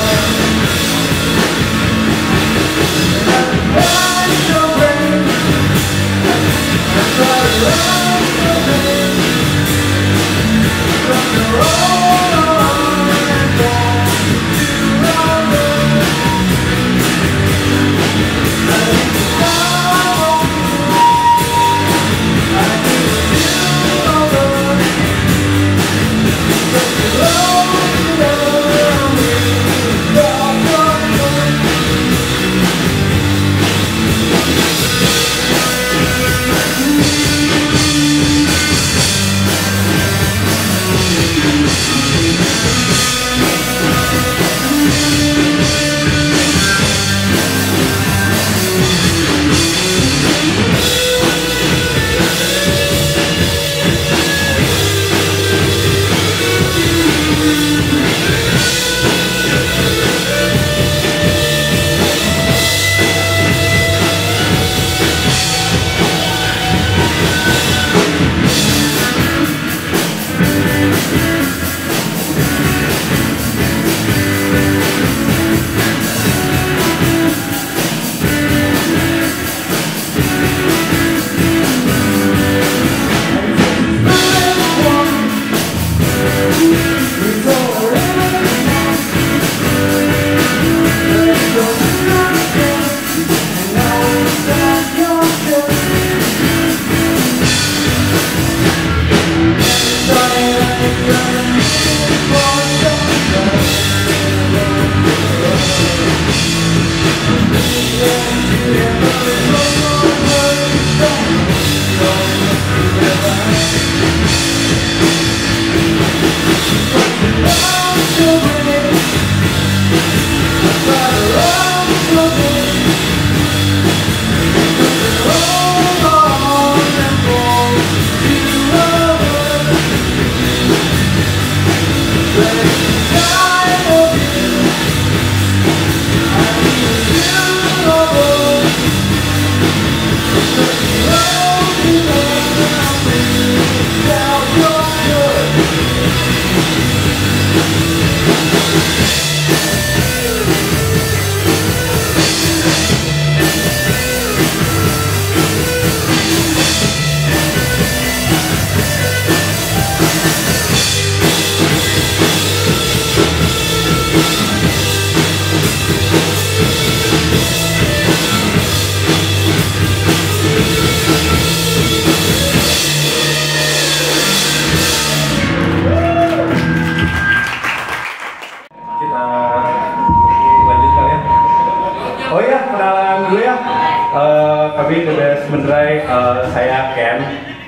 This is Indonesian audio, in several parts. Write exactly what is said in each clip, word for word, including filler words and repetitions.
Kami The Best Menderai, uh, saya Ken.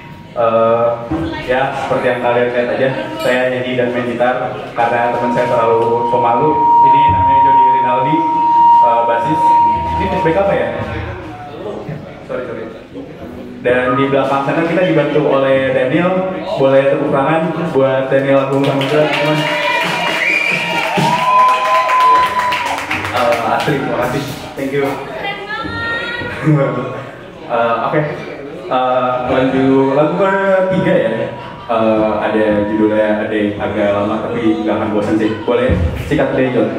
Uh, ya seperti yang kalian lihat aja, saya nyanyi dan main gitar karena teman saya terlalu pemalu. Ini namanya Jody Rinaldi, uh, basis. Ini feedback apa ya? Sorry sorry. Dan di belakang sana kita dibantu oleh Daniel. Boleh tepuk tangan buat Daniel Agung Samudra, teman. Uh, asli, terima kasih. Thank you. uh, Oke, okay. uh, lanjut lagu ketiga ya. Uh, ada judulnya, ada yang agak lama tapi nggak akan bosan sih. Boleh sikat deh John.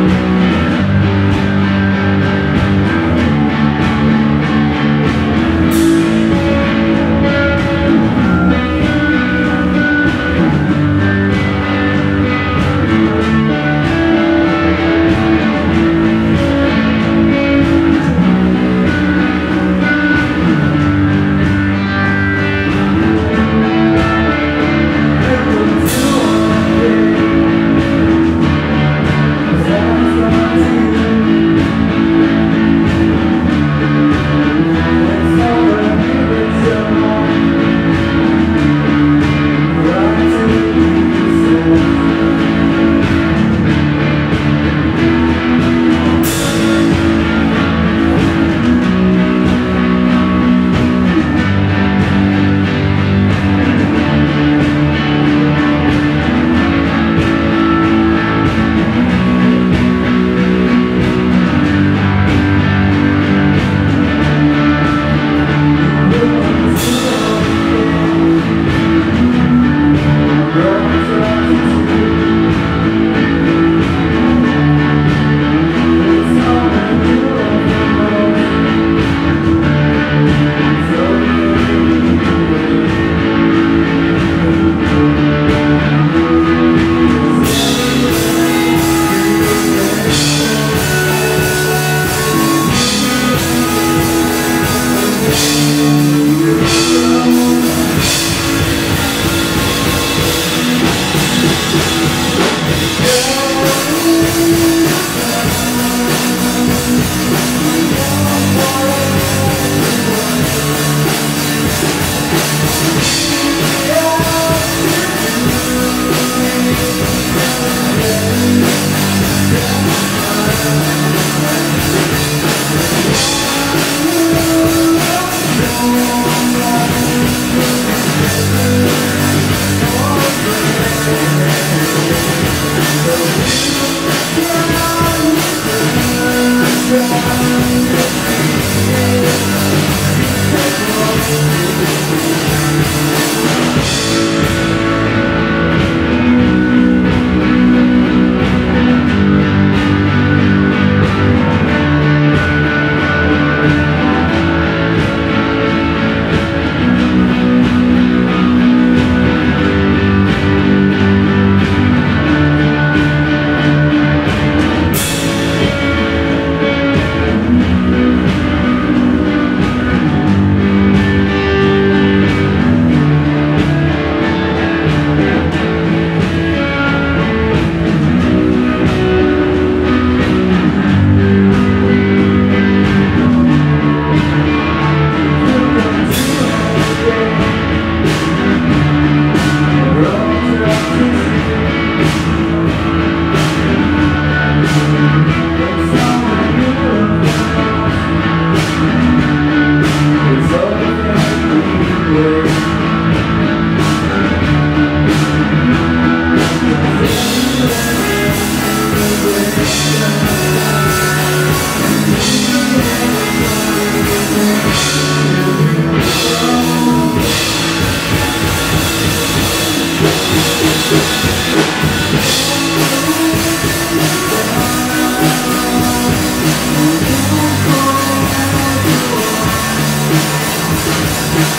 We'll be right back.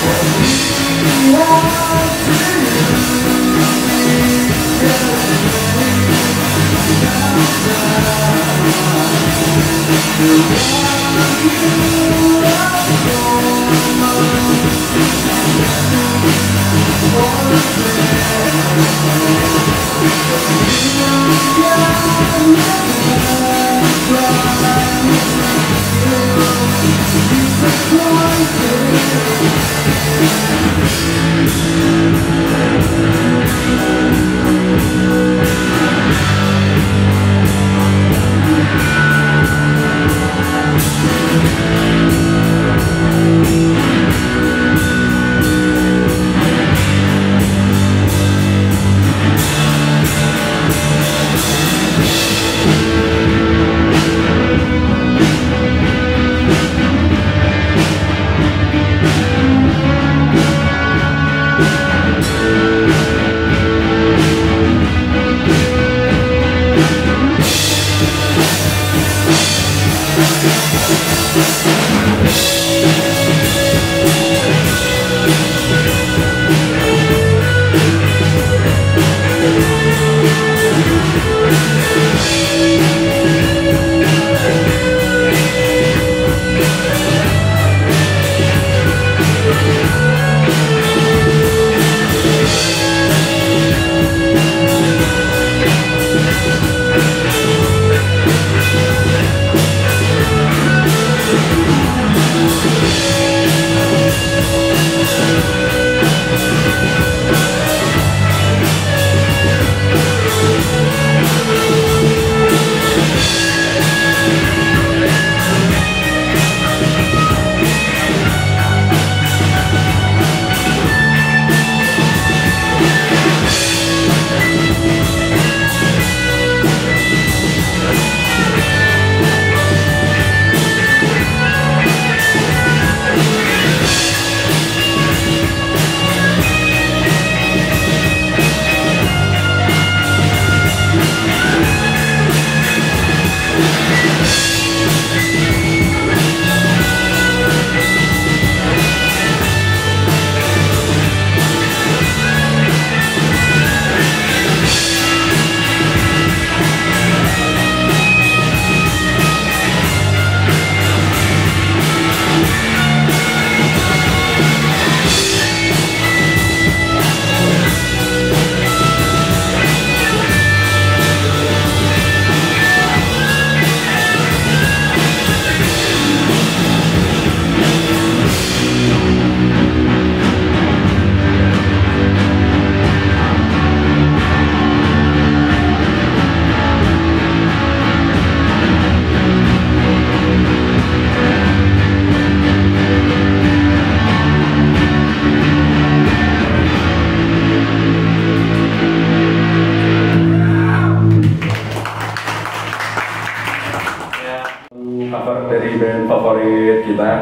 favorit kita.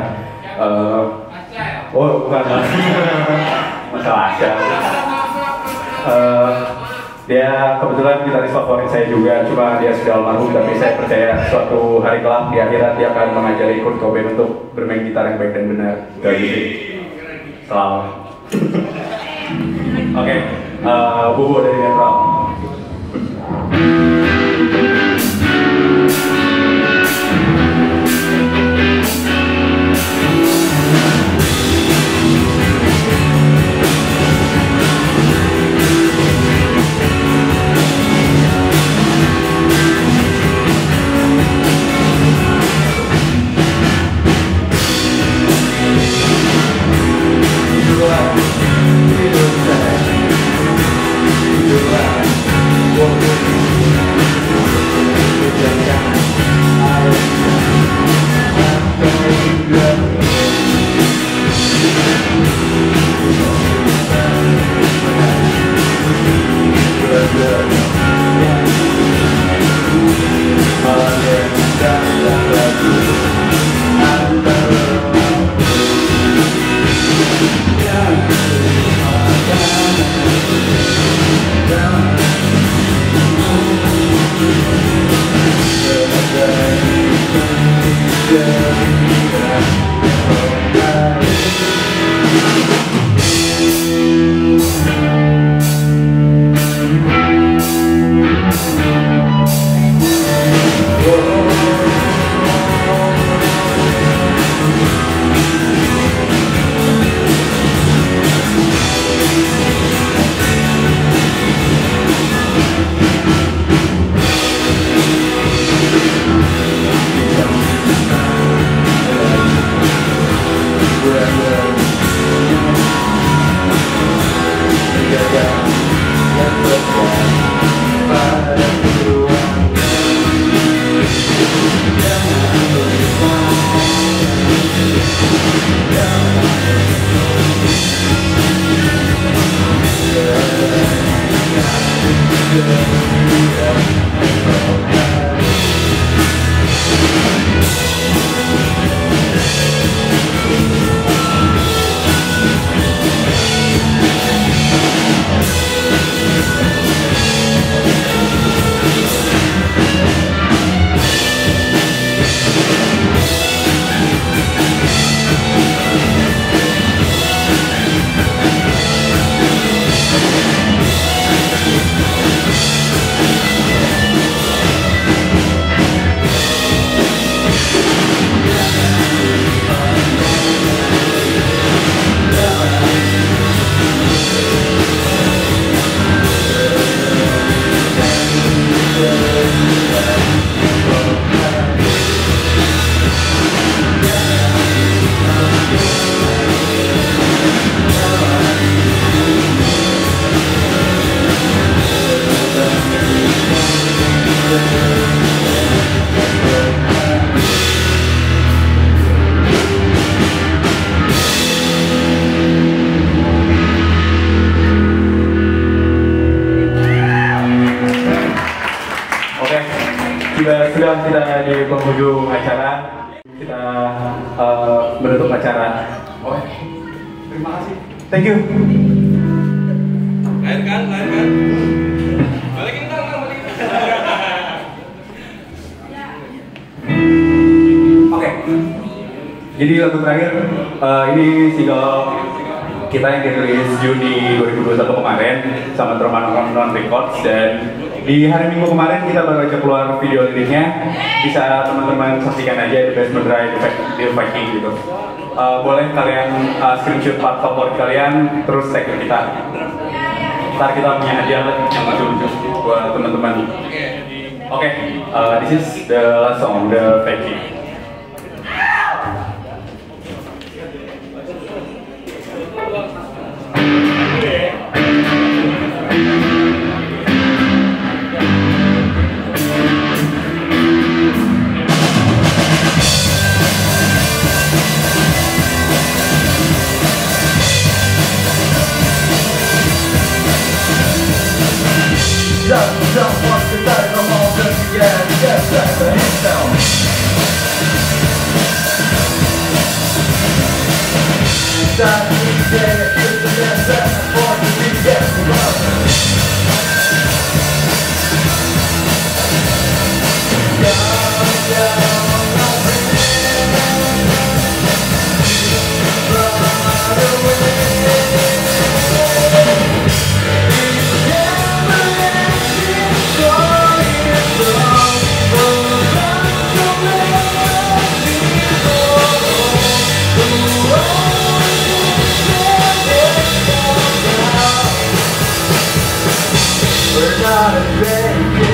Uh, oh bukan masalah aja. Uh, dia kebetulan gitaris favorit saya juga, cuma dia sudah almarhum, tapi saya percaya suatu hari kelak di akhirat dia akan mengajari Kurt Cobain untuk bermain gitar yang baik dan benar. Dari selamat. Oke, okay. uh, Bubu dari Netral. You're right. pegang dan pegang pada tujuan. Jangan lupa, jangan sudah kita di penghujung acara, kita uh, menutup acara. Oh, terima kasih. Thank you. Lain kan, lain kan. Balikin dong, balikin. Oke. Jadi lagu terakhir uh, ini single kita yang dirilis Juni dua ribu dua puluh satu kemarin sama Troman Non Records, dan di hari Minggu kemarin kita baru aja keluar video liriknya. Bisa teman-teman saksikan aja di Basement Drive di Viking gitu. Uh, boleh kalian uh, screenshot part favorit kalian terus tag ke kita. Ntar kita punya hadiah yang lucu-lucu buat teman-teman. Oke, okay, uh, this is the last song, the Viking. Just someone to take a moment again, just like the hit down. That we did it, it's the best that I want to be get down, down, we're not afraid.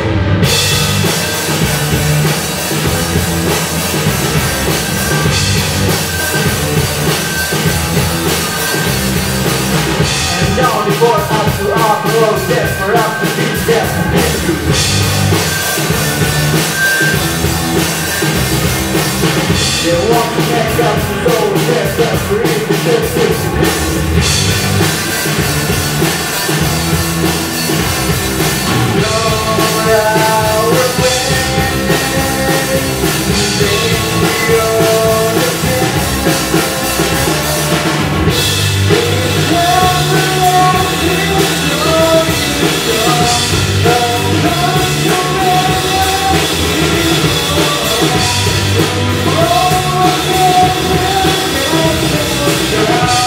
And now the board up to our process for us to be destined. They want to make us so desperate for it. Yeah.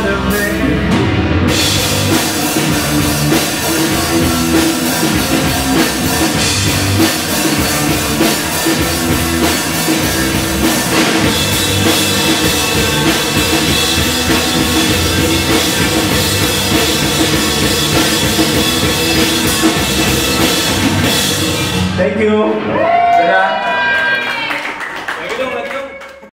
front of me. Thank you. Dadah.